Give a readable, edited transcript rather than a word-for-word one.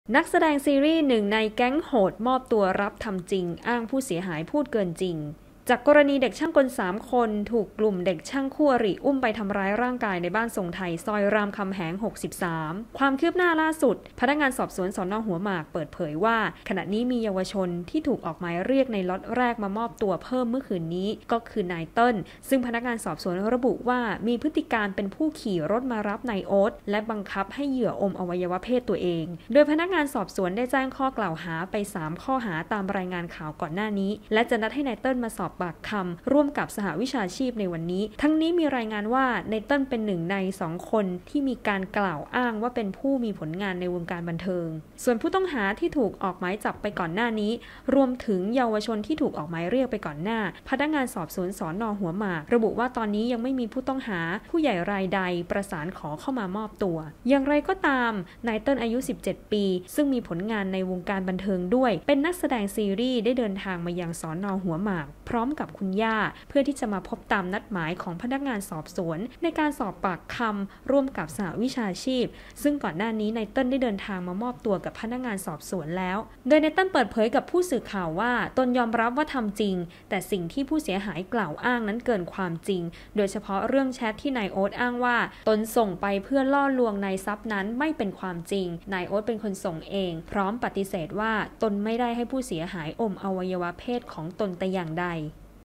นักแสดงซีรีส์หนึ่งในแก๊งโหดมอบตัวรับทำจริงอ้างผู้เสียหายพูดเกินจริงจากกรณีเด็กช่างกล3 คนถูกกลุ่มเด็กช่างคู่อริอุ้มไปทำร้ายร่างกายในบ้านทรงไทยซอยรามคำแหง63ความคืบหน้าล่าสุดพนักงานสอบสวนสน.หัวหมากเปิดเผยว่าขณะนี้มีเยาวชนที่ถูกออกหมายเรียกในล็อตแรกมามอบตัวเพิ่มเมื่อคืนนี้ก็คือนายเติ้ลซึ่งพนักงานสอบสวนระบุว่ามีพฤติการเป็นผู้ขี่รถมารับนายโอ๊ตและบังคับให้เหยื่ออมอวัยวะเพศตัวเองโดยพนักงานสอบสวนได้แจ้งข้อกล่าวหาไป3 ข้อหาตามรายงานข่าวก่อนหน้านี้และจะนัดให้นายเติ้ลมาสอบปากคำร่วมกับสหวิชาชีพในวันนี้ทั้งนี้มีรายงานว่านายเติ้ลเป็นหนึ่งใน2 คนที่มีการกล่าวอ้างว่าเป็นผู้มีผลงานในวงการบันเทิงส่วนผู้ต้องหาที่ถูกออกหมายจับไปก่อนหน้านี้รวมถึงเยาวชนที่ถูกออกหมายเรียกไปก่อนหน้าพนักงานสอบสวนสน.หัวหมากระบุว่าตอนนี้ยังไม่มีผู้ต้องหาผู้ใหญ่รายใดประสานขอเข้ามามอบตัวอย่างไรก็ตามนายเติ้ลอายุ17 ปีซึ่งมีผลงานในวงการบันเทิงด้วยเป็นนักแสดงซีรีส์ได้เดินทางมายังสน.หัวหมากพร้อมกับคุณย่าเพื่อที่จะมาพบตามนัดหมายของพนักงานสอบสวนในการสอบปากคำร่วมกับสหวิชาชีพซึ่งก่อนหน้านี้นายเติ้ลได้เดินทางมามอบตัวกับพนักงานสอบสวนแล้วโดยนายเติ้ลเปิดเผยกับผู้สื่อข่าวว่าตนยอมรับว่าทำจริงแต่สิ่งที่ผู้เสียหายกล่าวอ้างนั้นเกินความจริงโดยเฉพาะเรื่องแชทที่นายโอ๊ตอ้างว่าตนส่งไปเพื่อล่อลวงนายทรัพย์นั้นไม่เป็นความจริงนายโอ๊ตเป็นคนส่งเองพร้อมปฏิเสธว่าตนไม่ได้ให้ผู้เสียหายอมอวัยวะเพศของตนแต่อย่างใด